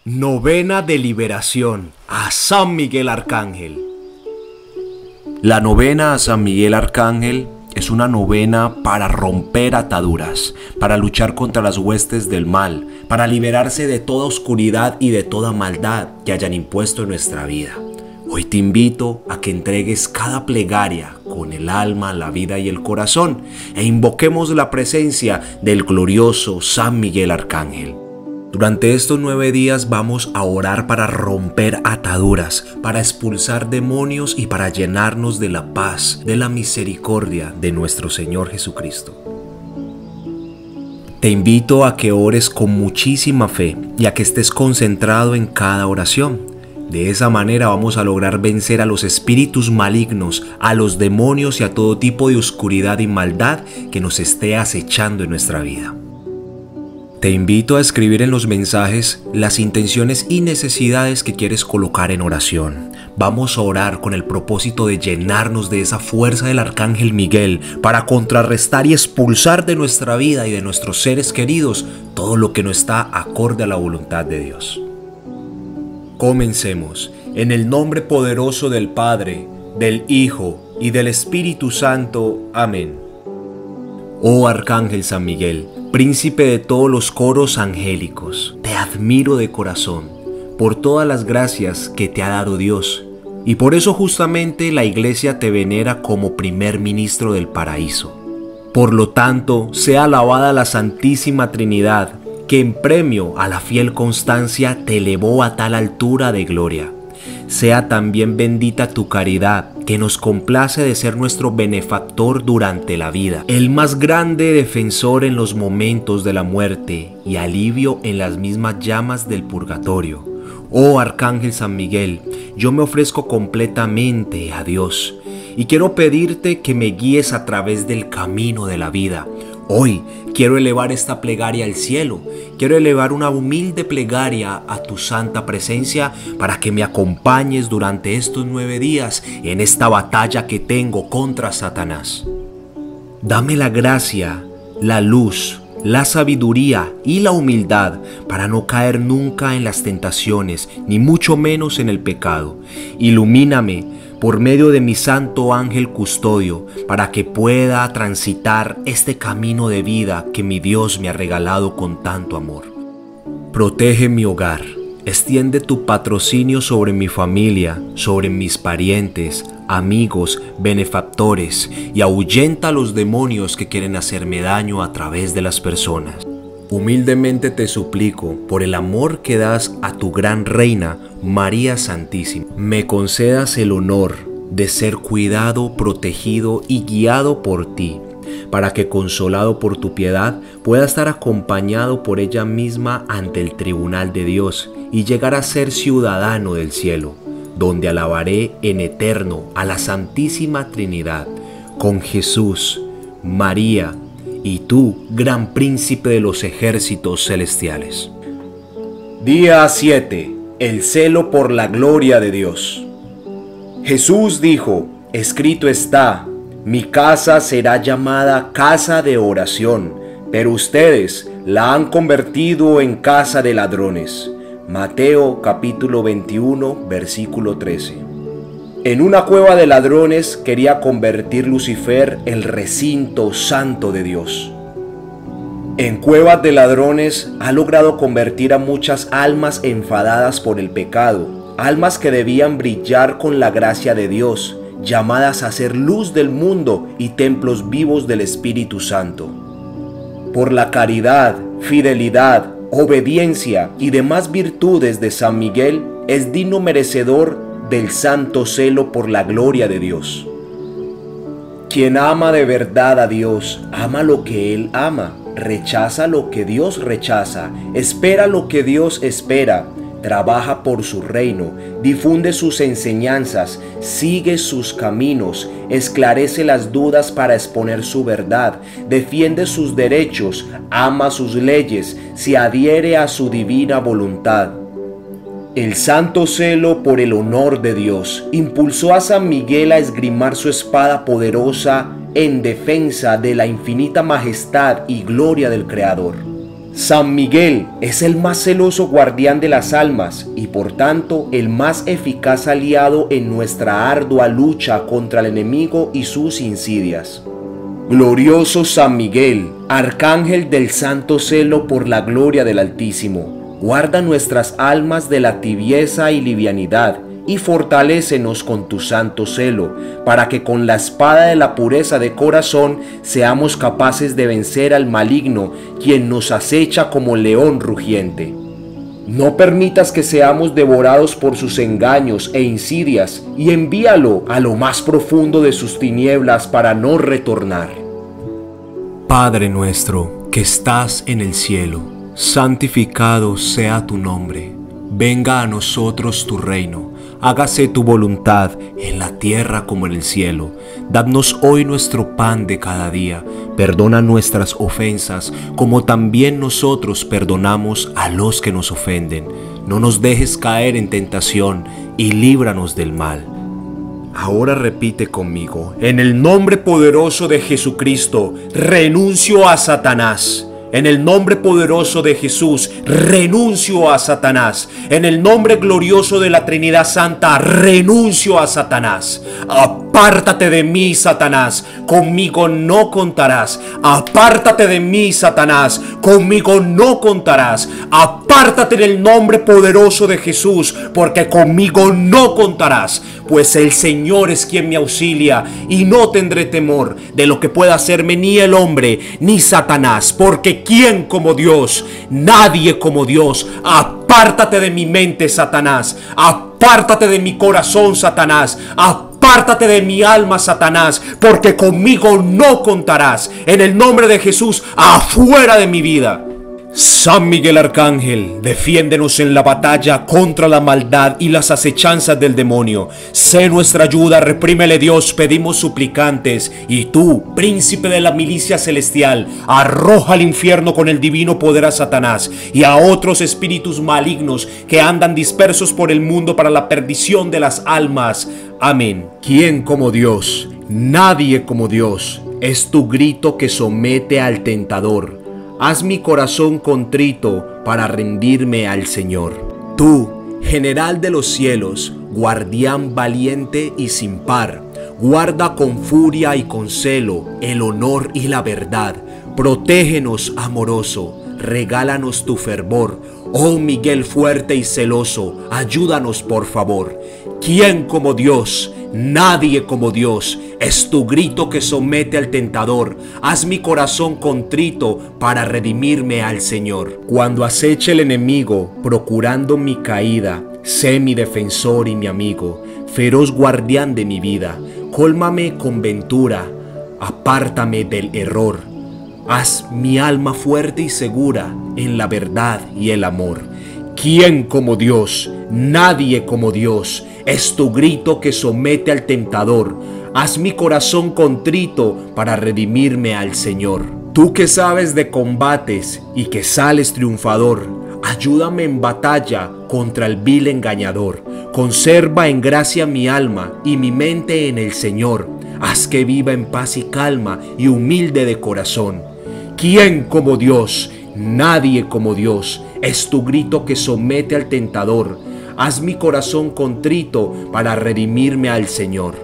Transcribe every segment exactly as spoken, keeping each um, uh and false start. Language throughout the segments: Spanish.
Novena de liberación a San Miguel Arcángel. La novena a San Miguel Arcángel es una novena para romper ataduras, para luchar contra las huestes del mal, para liberarse de toda oscuridad y de toda maldad que hayan impuesto en nuestra vida. Hoy te invito a que entregues cada plegaria con el alma, la vida y el corazón e invoquemos la presencia del glorioso San Miguel Arcángel. Durante estos nueve días vamos a orar para romper ataduras, para expulsar demonios y para llenarnos de la paz, de la misericordia de nuestro Señor Jesucristo. Te invito a que ores con muchísima fe y a que estés concentrado en cada oración. De esa manera vamos a lograr vencer a los espíritus malignos, a los demonios y a todo tipo de oscuridad y maldad que nos esté acechando en nuestra vida. Te invito a escribir en los mensajes las intenciones y necesidades que quieres colocar en oración. Vamos a orar con el propósito de llenarnos de esa fuerza del Arcángel Miguel para contrarrestar y expulsar de nuestra vida y de nuestros seres queridos todo lo que no está acorde a la voluntad de Dios. Comencemos. En el nombre poderoso del Padre, del Hijo y del Espíritu Santo. Amén. Oh Arcángel San Miguel, príncipe de todos los coros angélicos, te admiro de corazón por todas las gracias que te ha dado Dios, y por eso justamente la Iglesia te venera como primer ministro del paraíso. Por lo tanto, sea alabada la Santísima Trinidad, que en premio a la fiel constancia te elevó a tal altura de gloria. Sea también bendita tu caridad, que nos complace de ser nuestro benefactor durante la vida, el más grande defensor en los momentos de la muerte y alivio en las mismas llamas del purgatorio. Oh Arcángel San Miguel, yo me ofrezco completamente a Dios y quiero pedirte que me guíes a través del camino de la vida. Hoy quiero elevar esta plegaria al cielo, quiero elevar una humilde plegaria a tu santa presencia para que me acompañes durante estos nueve días en esta batalla que tengo contra Satanás. Dame la gracia, la luz, la sabiduría y la humildad para no caer nunca en las tentaciones, ni mucho menos en el pecado. Ilumíname por medio de mi santo ángel custodio, para que pueda transitar este camino de vida que mi Dios me ha regalado con tanto amor. Protege mi hogar, extiende tu patrocinio sobre mi familia, sobre mis parientes, amigos, benefactores, y ahuyenta a los demonios que quieren hacerme daño a través de las personas. Humildemente te suplico, por el amor que das a tu gran reina, María Santísima, me concedas el honor de ser cuidado, protegido y guiado por ti, para que consolado por tu piedad pueda estar acompañado por ella misma ante el tribunal de Dios y llegar a ser ciudadano del cielo, donde alabaré en eterno a la Santísima Trinidad, con Jesús, María y tú, gran príncipe de los ejércitos celestiales. Día siete. El celo por la gloria de Dios. Jesús dijo: escrito está, mi casa será llamada casa de oración, pero ustedes la han convertido en casa de ladrones. Mateo capítulo veintiuno, versículo trece. En una cueva de ladrones quería convertir Lucifer el recinto santo de Dios. En cuevas de ladrones ha logrado convertir a muchas almas enfadadas por el pecado, almas que debían brillar con la gracia de Dios, llamadas a ser luz del mundo y templos vivos del Espíritu Santo. Por la caridad, fidelidad, obediencia y demás virtudes de San Miguel, es digno merecedor del santo celo por la gloria de Dios. Quien ama de verdad a Dios, ama lo que Él ama, rechaza lo que Dios rechaza, espera lo que Dios espera, trabaja por su reino, difunde sus enseñanzas, sigue sus caminos, esclarece las dudas para exponer su verdad, defiende sus derechos, ama sus leyes, se adhiere a su divina voluntad. El santo celo por el honor de Dios impulsó a San Miguel a esgrimar su espada poderosa en defensa de la infinita majestad y gloria del Creador. San Miguel es el más celoso guardián de las almas y por tanto el más eficaz aliado en nuestra ardua lucha contra el enemigo y sus insidias. Glorioso San Miguel, arcángel del santo celo por la gloria del Altísimo, guarda nuestras almas de la tibieza y livianidad y fortalécenos con tu santo celo, para que con la espada de la pureza de corazón seamos capaces de vencer al maligno, quien nos acecha como león rugiente. No permitas que seamos devorados por sus engaños e insidias, y envíalo a lo más profundo de sus tinieblas para no retornar. Padre nuestro, que estás en el cielo, santificado sea tu nombre. Venga a nosotros tu reino. Hágase tu voluntad en la tierra como en el cielo. Dadnos hoy nuestro pan de cada día. Perdona nuestras ofensas, como también nosotros perdonamos a los que nos ofenden. No nos dejes caer en tentación y líbranos del mal. Ahora repite conmigo: en el nombre poderoso de Jesucristo, renuncio a Satanás. En el nombre poderoso de Jesús, renuncio a Satanás. En el nombre glorioso de la Trinidad Santa, renuncio a Satanás. Apártate de mí, Satanás, conmigo no contarás. Apártate de mí, Satanás, conmigo no contarás. Apártate en el nombre poderoso de Jesús, porque conmigo no contarás. Pues el Señor es quien me auxilia, y no tendré temor de lo que pueda hacerme ni el hombre, ni Satanás, porque ¿quién como Dios? Nadie como Dios. Apártate de mi mente, Satanás. Apártate de mi corazón, Satanás. Apártate de mi alma, Satanás, porque conmigo no contarás. En el nombre de Jesús, afuera de mi vida. San Miguel Arcángel, defiéndenos en la batalla contra la maldad y las acechanzas del demonio. Sé nuestra ayuda, reprímele Dios, pedimos suplicantes. Y tú, príncipe de la milicia celestial, arroja al infierno con el divino poder a Satanás y a otros espíritus malignos que andan dispersos por el mundo para la perdición de las almas. Amén. ¿Quién como Dios? Nadie como Dios. Es tu grito que somete al tentador. Haz mi corazón contrito para rendirme al Señor. Tú, general de los cielos, guardián valiente y sin par, guarda con furia y con celo el honor y la verdad. Protégenos, amoroso, regálanos tu fervor. Oh Miguel fuerte y celoso, ayúdanos por favor. ¿Quién como Dios? Nadie como Dios. Es tu grito que somete al tentador. Haz mi corazón contrito para redimirme al Señor. Cuando aceche el enemigo, procurando mi caída, sé mi defensor y mi amigo, feroz guardián de mi vida. Cólmame con ventura, apártame del error. Haz mi alma fuerte y segura en la verdad y el amor. ¿Quién como Dios? Nadie como Dios. Es tu grito que somete al tentador. Haz mi corazón contrito para redimirme al Señor. Tú que sabes de combates y que sales triunfador, ayúdame en batalla contra el vil engañador. Conserva en gracia mi alma y mi mente en el Señor. Haz que viva en paz y calma y humilde de corazón. ¿Quién como Dios? Nadie como Dios. Es tu grito que somete al tentador. Haz mi corazón contrito para redimirme al Señor.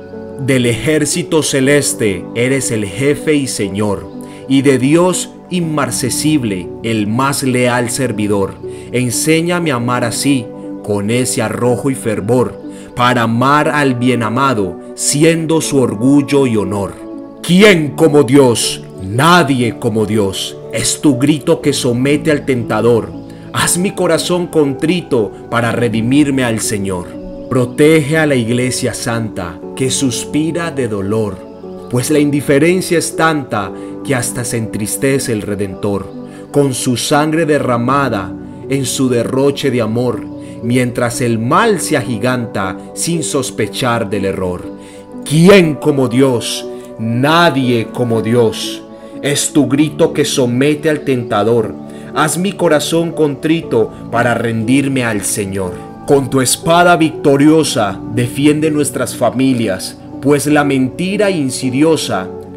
Del ejército celeste eres el jefe y Señor, y de Dios inmarcesible el más leal servidor. Enséñame a amar así, con ese arrojo y fervor, para amar al bien amado, siendo su orgullo y honor. ¿Quién como Dios? Nadie como Dios. Es tu grito que somete al tentador. Haz mi corazón contrito para redimirme al Señor. Protege a la Iglesia Santa, que suspira de dolor, pues la indiferencia es tanta que hasta se entristece el Redentor, con su sangre derramada en su derroche de amor, mientras el mal se agiganta sin sospechar del error. ¿Quién como Dios? Nadie como Dios. Es tu grito que somete al tentador. Haz mi corazón contrito para rendirme al Señor. Con tu espada victoriosa defiende nuestras familias, pues la mentira insidiosa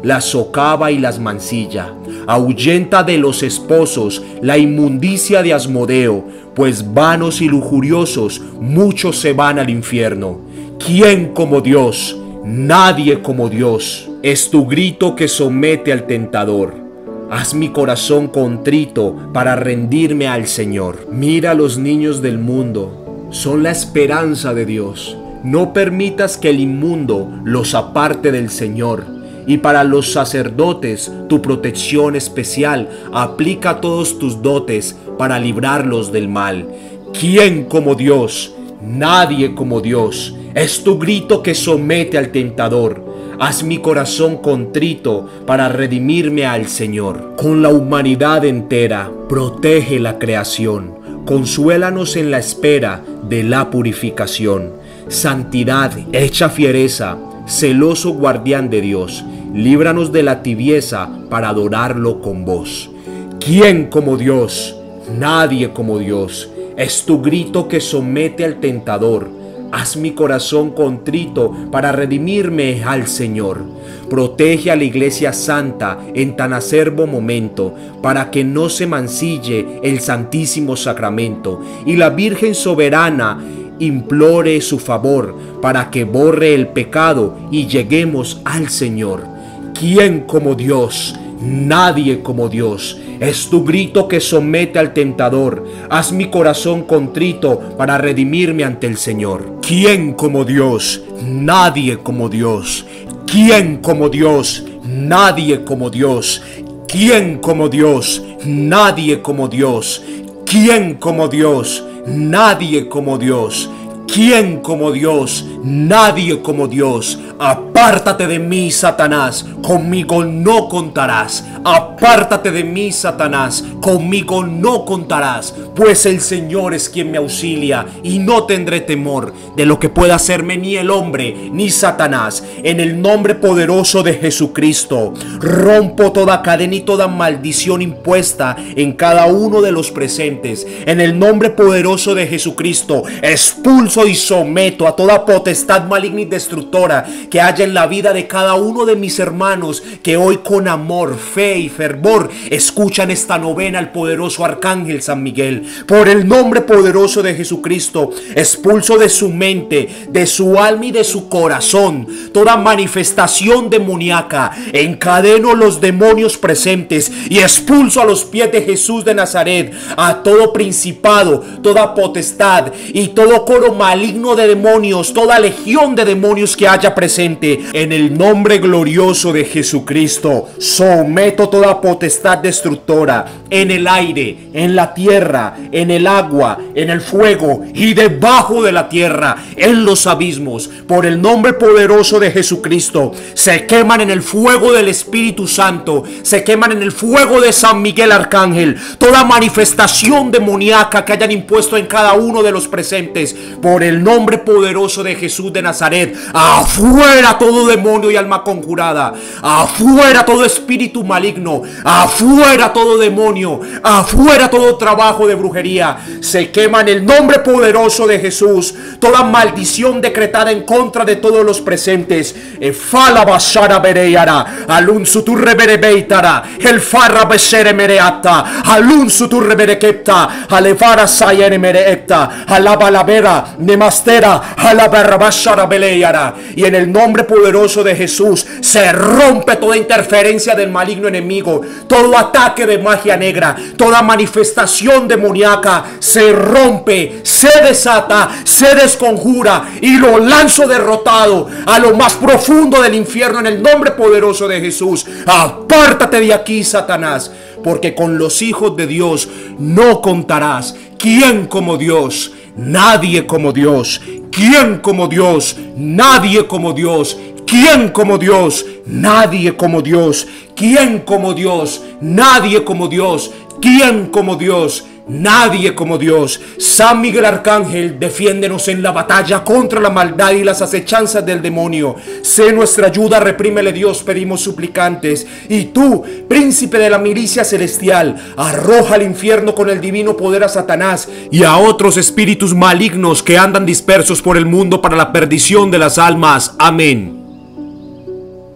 las socava y las mancilla. Ahuyenta de los esposos la inmundicia de Asmodeo, pues vanos y lujuriosos muchos se van al infierno. ¿Quién como Dios? Nadie como Dios. Es tu grito que somete al tentador. Haz mi corazón contrito para rendirme al Señor. Mira a los niños del mundo, son la esperanza de Dios. No permitas que el inmundo los aparte del Señor. Y para los sacerdotes, tu protección especial. Aplica todos tus dotes para librarlos del mal. ¿Quién como Dios? Nadie como Dios. Es tu grito que somete al tentador. Haz mi corazón contrito para redimirme al Señor. Con la humanidad entera, protege la creación. Consuélanos en la espera de la purificación. Santidad hecha fiereza, celoso guardián de Dios, líbranos de la tibieza para adorarlo con vos. ¿Quién como Dios? Nadie como Dios. Es tu grito que somete al tentador. Haz mi corazón contrito para redimirme al Señor. Protege a la Iglesia Santa en tan acerbo momento, para que no se mancille el Santísimo Sacramento, y la Virgen Soberana implore su favor para que borre el pecado y lleguemos al Señor. ¿Quién como Dios? Nadie como Dios. Es tu grito que somete al tentador. Haz mi corazón contrito para redimirme ante el Señor. ¿Quién como Dios? Nadie como Dios. ¿Quién como Dios? Nadie como Dios. ¿Quién como Dios? Nadie como Dios. ¿Quién como Dios? Nadie como Dios. ¿Quién como Dios? Nadie como Dios. Apártate de mí, Satanás, conmigo no contarás. Apártate de mí, Satanás, conmigo no contarás, pues el Señor es quien me auxilia y no tendré temor de lo que pueda hacerme ni el hombre ni Satanás. En el nombre poderoso de Jesucristo, rompo toda cadena y toda maldición impuesta en cada uno de los presentes. En el nombre poderoso de Jesucristo, expulso y someto a toda potestad maligna y destructora que haya en la vida de cada uno de mis hermanos que hoy con amor, fe y fervor escuchan esta novena al poderoso Arcángel San Miguel. Por el nombre poderoso de Jesucristo, expulso de su mente, de su alma y de su corazón toda manifestación demoníaca. Encadeno los demonios presentes y expulso a los pies de Jesús de Nazaret a todo principado, toda potestad y todo coro maligno de demonios, toda legión de demonios que haya presente. En el nombre glorioso de Jesucristo, someto toda potestad destructora en el aire, en la tierra, en el agua, en el fuego y debajo de la tierra, en los abismos. Por el nombre poderoso de Jesucristo, se queman en el fuego del Espíritu Santo, se queman en el fuego de San Miguel Arcángel toda manifestación demoníaca que hayan impuesto en cada uno de los presentes. Por el nombre poderoso de Jesús de Nazaret, afuera todo demonio y alma conjurada, afuera todo espíritu maligno, afuera todo demonio, afuera todo trabajo de brujería. Se quema en el nombre poderoso de Jesús toda maldición decretada en contra de todos los presentes. Efala basara bereyara, alun suturre berebeitara, el farra besere mereata, alun suturre berekepta, alevara sayere mereepta, alabalabera, nemastera, alabarabashara beleyara. Y en el nombre poderoso de Jesús se rompe toda interferencia del maligno enemigo, todo ataque de magia negra, toda manifestación demoníaca se rompe, se desata, se desconjura y lo lanzo derrotado a lo más profundo del infierno en el nombre poderoso de Jesús. Apártate de aquí, Satanás, porque con los hijos de Dios no contarás. ¿Quién como Dios? Nadie como Dios. ¿Quién como Dios? Nadie como Dios. ¿Quién como Dios? Nadie como Dios. ¿Quién como Dios? Nadie como Dios. ¿Quién como Dios? Nadie como Dios. San Miguel Arcángel, defiéndenos en la batalla contra la maldad y las acechanzas del demonio. Sé nuestra ayuda, reprímele Dios, pedimos suplicantes. Y tú, príncipe de la milicia celestial, arroja al infierno con el divino poder a Satanás y a otros espíritus malignos que andan dispersos por el mundo para la perdición de las almas. Amén.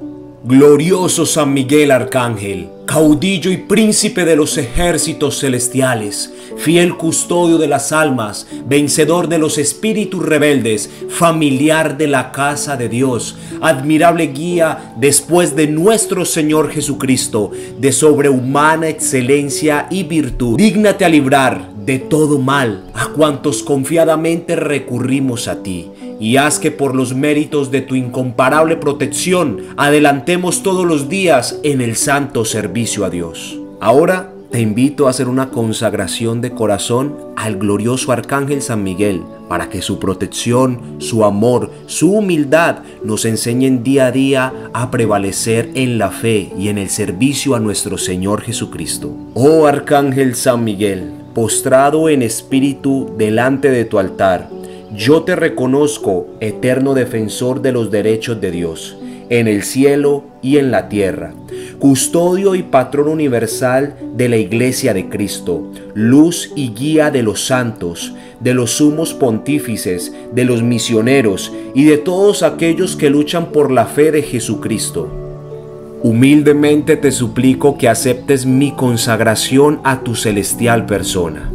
Glorioso San Miguel Arcángel, caudillo y príncipe de los ejércitos celestiales, fiel custodio de las almas, vencedor de los espíritus rebeldes, familiar de la casa de Dios, admirable guía después de nuestro Señor Jesucristo, de sobrehumana excelencia y virtud, dígnate a librar de todo mal a cuantos confiadamente recurrimos a ti. Y haz que por los méritos de tu incomparable protección adelantemos todos los días en el santo servicio a Dios. Ahora te invito a hacer una consagración de corazón al glorioso Arcángel San Miguel, para que su protección, su amor, su humildad nos enseñen día a día a prevalecer en la fe y en el servicio a nuestro Señor Jesucristo. Oh Arcángel San Miguel, postrado en espíritu delante de tu altar, yo te reconozco, eterno defensor de los derechos de Dios, en el cielo y en la tierra, custodio y patrón universal de la Iglesia de Cristo, luz y guía de los santos, de los sumos pontífices, de los misioneros y de todos aquellos que luchan por la fe de Jesucristo. Humildemente te suplico que aceptes mi consagración a tu celestial persona.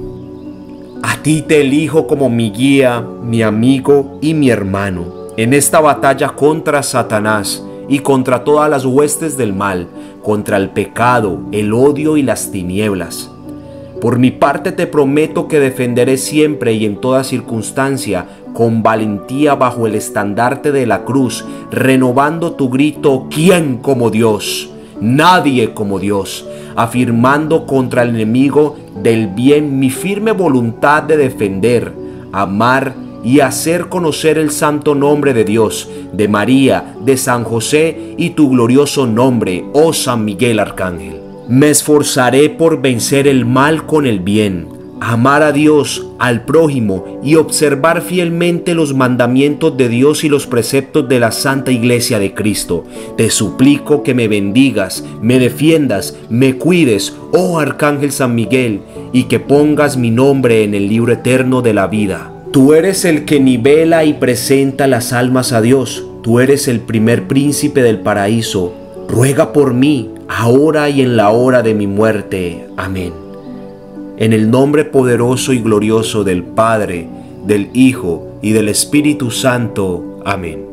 A ti te elijo como mi guía, mi amigo y mi hermano en esta batalla contra Satanás y contra todas las huestes del mal, contra el pecado, el odio y las tinieblas. Por mi parte te prometo que defenderé siempre y en toda circunstancia con valentía bajo el estandarte de la cruz, renovando tu grito: ¿quién como Dios? Nadie como Dios, afirmando contra el enemigo del bien mi firme voluntad de defender, amar y hacer conocer el santo nombre de Dios, de María, de San José y tu glorioso nombre, oh San Miguel Arcángel. Me esforzaré por vencer el mal con el bien, amar a Dios, al prójimo y observar fielmente los mandamientos de Dios y los preceptos de la Santa Iglesia de Cristo. Te suplico que me bendigas, me defiendas, me cuides, oh Arcángel San Miguel, y que pongas mi nombre en el libro eterno de la vida. Tú eres el que nivela y presenta las almas a Dios. Tú eres el primer príncipe del paraíso. Ruega por mí, ahora y en la hora de mi muerte. Amén. En el nombre poderoso y glorioso del Padre, del Hijo y del Espíritu Santo. Amén.